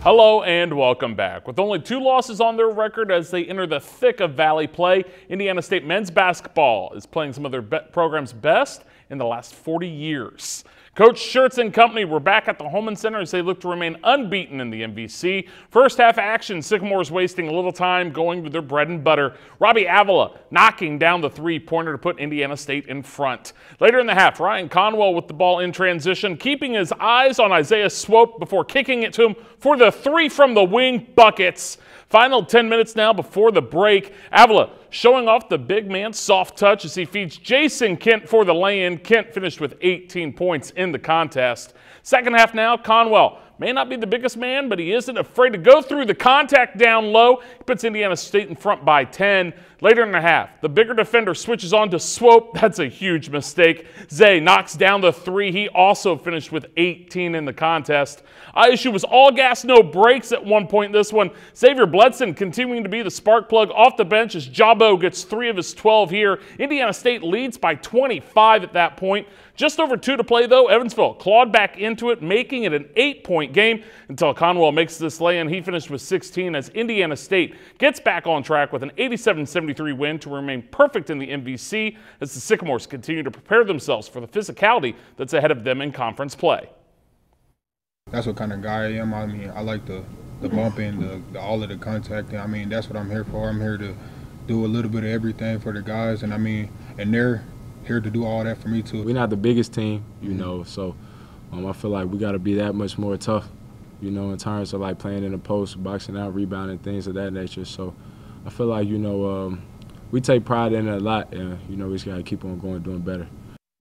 Hello and welcome back. With only 2 losses on their record as they enter the thick of Valley play, Indiana State men's basketball is playing some of their program's best in the last 40 years. Coach Schertz and company were back at the Holman Center as they look to remain unbeaten in the MVC. First half action, Sycamores wasting a little time going with their bread and butter. Robbie Avila knocking down the three-pointer to put Indiana State in front. Later in the half, Ryan Conwell with the ball in transition, keeping his eyes on Isaiah Swope before kicking it to him for the 3 from the wing buckets. Final 10 minutes now before the break. Avila showing off the big man's soft touch as he feeds Jason Kent for the lay-in. Kent finished with 18 points in the contest. Second half now, Conwell may not be the biggest man, but he isn't afraid to go through the contact down low. He puts Indiana State in front by 10. Later in the half, the bigger defender switches on to Swope. That's a huge mistake. Zay knocks down the 3. He also finished with 18 in the contest. ISU was all gas, no brakes at one point in this one. Xavier Bledson continuing to be the spark plug off the bench as Jabo gets 3 of his 12 here. Indiana State leads by 25 at that point. Just over 2 to play, though. Evansville clawed back into it, making it an 8-point game until Conwell makes this lay-in. He finished with 16 as Indiana State gets back on track with an 87-73 win to remain perfect in the MVC as the Sycamores continue to prepare themselves for the physicality that's ahead of them in conference play. That's what kind of guy I am. I mean, I like the bumping, all of the contacting. I mean, that's what I'm here for. I'm here to do a little bit of everything for the guys, and I mean, and they're here to do all that for me too. We're not the biggest team, you know, so I feel like we got to be that much more tough, you know, in terms of like playing in the post, boxing out, rebounding, things of that nature. So I feel like, you know, we take pride in it a lot, and, you know, we just got to keep on going, doing better.